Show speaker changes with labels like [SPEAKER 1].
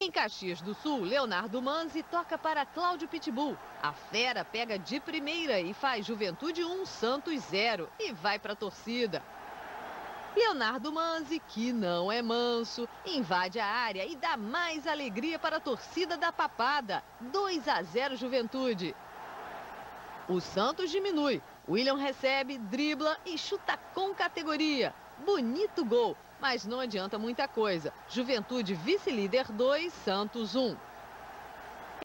[SPEAKER 1] Em Caxias do Sul, Leonardo Manzi toca para Cláudio Pitbull. A fera pega de primeira e faz Juventude 1, Santos 0 e vai para a torcida. Leonardo Manzi, que não é manso, invade a área e dá mais alegria para a torcida da Papada. 2-0 Juventude. O Santos diminui. William recebe, dribla e chuta com categoria. Bonito gol, mas não adianta muita coisa. Juventude vice-líder 2, Santos 1.